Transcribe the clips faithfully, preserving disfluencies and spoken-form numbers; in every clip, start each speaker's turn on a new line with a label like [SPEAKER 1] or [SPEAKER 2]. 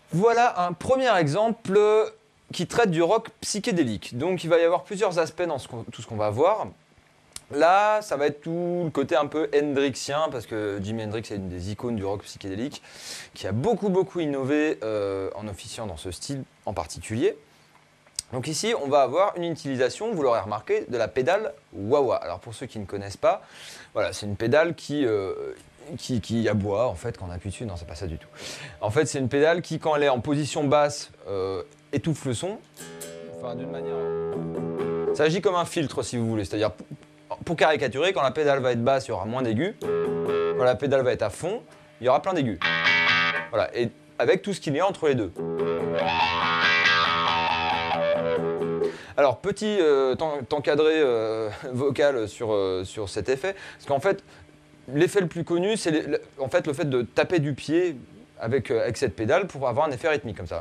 [SPEAKER 1] Voilà un premier exemple qui traite du rock psychédélique. Donc il va y avoir plusieurs aspects dans ce tout ce qu'on va voir. Là, ça va être tout le côté un peu hendrixien, parce que Jimi Hendrix est une des icônes du rock psychédélique, qui a beaucoup beaucoup innové euh, en officiant dans ce style en particulier. Donc ici, on va avoir une utilisation, vous l'aurez remarqué, de la pédale wah-wah. Alors pour ceux qui ne connaissent pas, voilà, c'est une pédale qui, euh, qui, qui aboie en fait quand on appuie dessus. Non, c'est pas ça du tout. En fait, c'est une pédale qui, quand elle est en position basse, euh, étouffe le son. Enfin, d'une manière... Ça agit comme un filtre, si vous voulez. C'est-à-dire, pour caricaturer, quand la pédale va être basse, il y aura moins d'aigus. Quand la pédale va être à fond, il y aura plein d'aigus. Voilà, et avec tout ce qu'il y a entre les deux. Alors, petit euh, encadré euh, vocal sur, euh, sur cet effet, parce qu'en fait, l'effet le plus connu, c'est en fait, le fait de taper du pied avec, euh, avec cette pédale pour avoir un effet rythmique comme ça.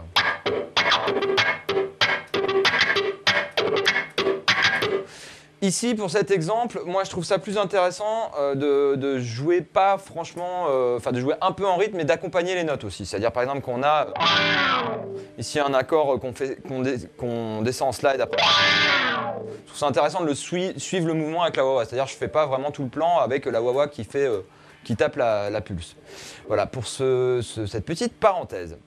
[SPEAKER 1] Ici, pour cet exemple, moi je trouve ça plus intéressant euh, de, de jouer pas franchement, enfin euh, de jouer un peu en rythme, mais d'accompagner les notes aussi. C'est-à-dire par exemple qu'on a ici un accord qu'on fait, qu'on dé, qu'on descend en slide après. Je trouve ça intéressant de le sui suivre le mouvement avec la wah-wah. C'est-à-dire je fais pas vraiment tout le plan avec la wah-wah qui fait, euh, qui tape la, la pulse. Voilà pour ce, ce, cette petite parenthèse.